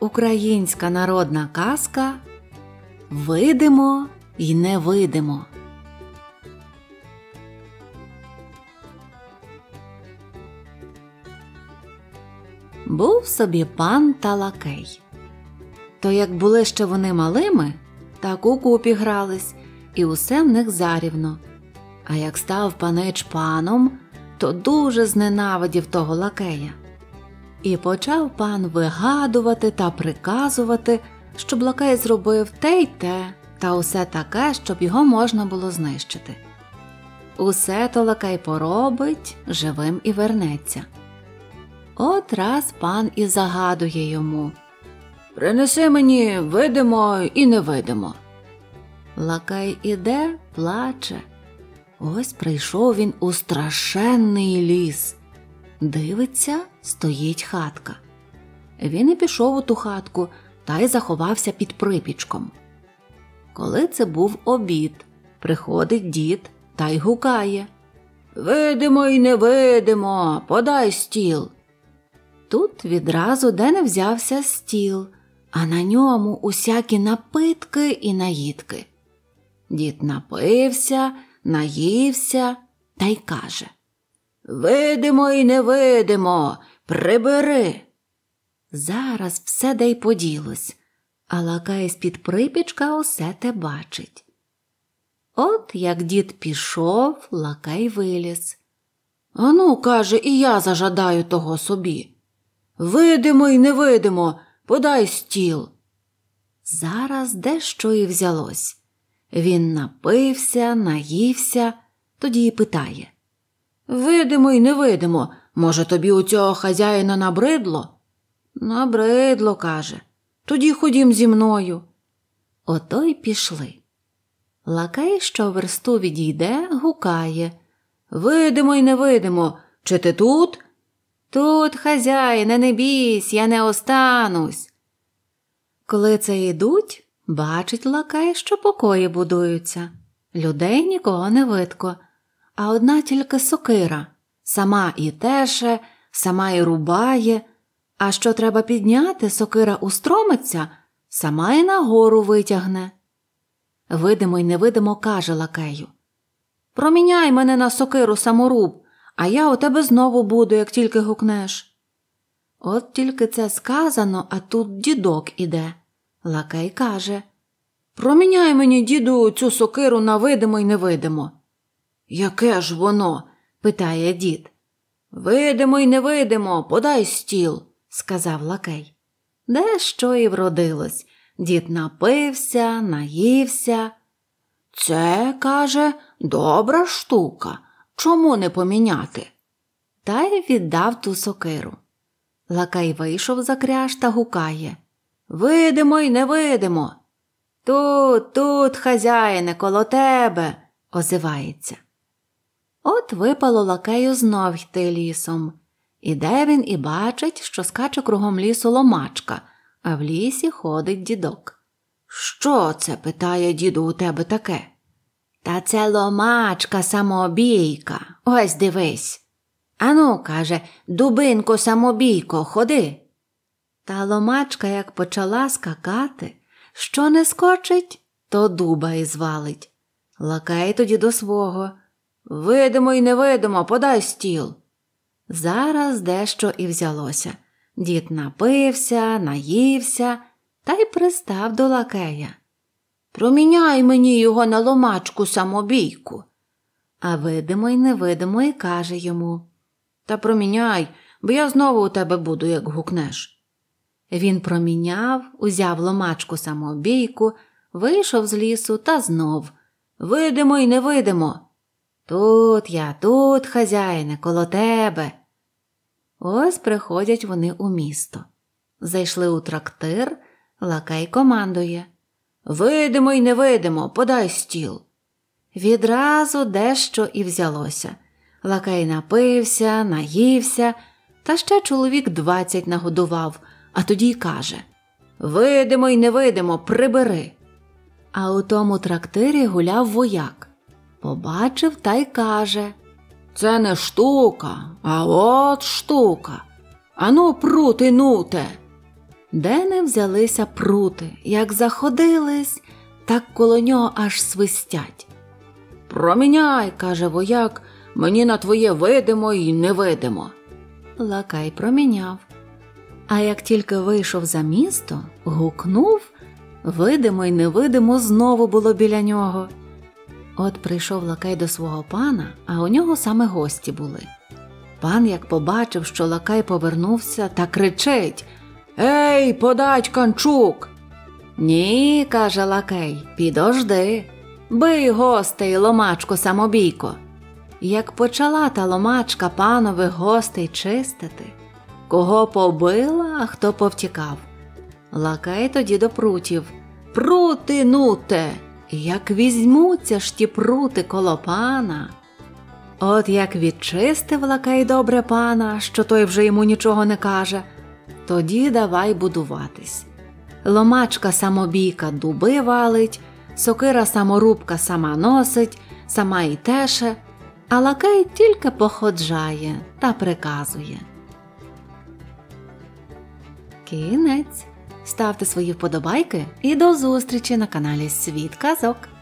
Українська народна казка «Видимо й невидимо». Був собі пан та лакей. То як були ще вони малими, так у купі грались, і усе в них зарівно. А як став панич паном, то дуже зненавидів того лакея. І почав пан вигадувати та приказувати, щоб лакей зробив те й те, та усе таке, щоб його можна було знищити. Усе то лакей поробить, живим і вернеться. От раз пан і загадує йому: «Принеси мені видимо і невидимо». Лакей іде, плаче. Ось прийшов він у страшенний ліс. Дивиться, стоїть хатка. Він і пішов у ту хатку та й заховався під припічком. Коли це був обід, приходить дід та й гукає: «Видимо й невидимо, подай стіл». Тут відразу де не взявся стіл, а на ньому усякі напитки і наїдки. Дід напився, наївся та й каже: «Видимо й невидимо, прибери». Зараз все де й поділось, а лакей з-під припічка усе те бачить. От як дід пішов, лакей виліз. «Ану, – каже, – і я зажадаю того собі. Видимо й невидимо, подай стіл». Зараз дещо і взялось. Він напився, наївся, тоді й питає: «Видимо й невидимо, може тобі у цього хазяїна набридло?» «Набридло, – каже, – тоді ходім зі мною». Ото й пішли. Лакей, що версту відійде, гукає: «Видимо й невидимо, чи ти тут?» «Тут, хазяїне, не бійсь, я не останусь». Коли це йдуть, бачить лакей, що покої будуються. Людей нікого не видко, а одна тільки сокира. Сама і теше, сама і рубає, а що треба підняти, сокира устромиться, сама і нагору витягне. Видимо й невидимо каже лакею: «Проміняй мене на сокиру саморуб, а я у тебе знову буду, як тільки гукнеш». От тільки це сказано, а тут дідок іде. Лакей каже: «Проміняй мені, діду, цю сокиру на видимо й невидимо». «Яке ж воно?» – питає дід. «Видимо й невидимо, подай стіл», – сказав лакей. Де що і вродилось. Дід напився, наївся. «Це, – каже, – добра штука, чому не поміняти?» Та й віддав ту сокиру. Лакей вийшов за кряж та гукає: «Видимо й невидимо». Тут, хазяїне, коло тебе», – озивається. От випало лакею знов йти лісом. Іде він і бачить, що скаче кругом лісу ломачка, а в лісі ходить дідок. «Що це?» – питає діду, «у тебе таке?» «Та це ломачка самобійка, ось дивись». «Ану, – каже, – дубинко самобійко, ходи». Та ломачка як почала скакати, що не скочить, то дуба і звалить. Лакей тоді до свого: «Видимо й невидимо, подай стіл». Зараз дещо і взялося. Дід напився, наївся та й пристав до лакея: «Проміняй мені його на ломачку самобійку». А видимо й невидимо і каже йому: «Та проміняй, бо я знову у тебе буду, як гукнеш». Він проміняв, узяв ломачку самобійку, вийшов з лісу та знов: «Видимо й невидимо». «Тут я, тут, хазяїне, коло тебе». Ось приходять вони у місто. Зайшли у трактир, лакей командує: «Видимо й невидимо, подай стіл». Відразу дещо і взялося. Лакей напився, наївся, та ще чоловік 20 нагодував, а тоді й каже: «Видимо й невидимо, прибери». А у тому трактирі гуляв вояк. Побачив та й каже: «Це не штука, а от штука. Ану, прути нуте». Де не взялися прути, як заходились, так коло нього аж свистять. «Проміняй, – каже вояк, – мені на твоє видимо й невидимо». Лакей проміняв. А як тільки вийшов за місто, гукнув, видимо й невидимо знову було біля нього. От прийшов лакей до свого пана, а у нього саме гості були. Пан, як побачив, що лакей повернувся, та кричить: «Ей, подай канчук!» «Ні, – каже лакей, – підожди, бий гостей, ломачко самобійко». Як почала та ломачка панових гостей чистити, кого побила, а хто повтікав. Лакей тоді до прутів: «Прути, нуте! Як візьмуться ж ті прути коло пана». От як відчистив лакей добре пана, що той вже йому нічого не каже, тоді давай будуватись. Ломачка самобійка дуби валить, сокира саморубка сама носить, сама й теше, а лакей тільки походжає та приказує. Кінець. Ставте свої вподобайки і до зустрічі на каналі Світ казок.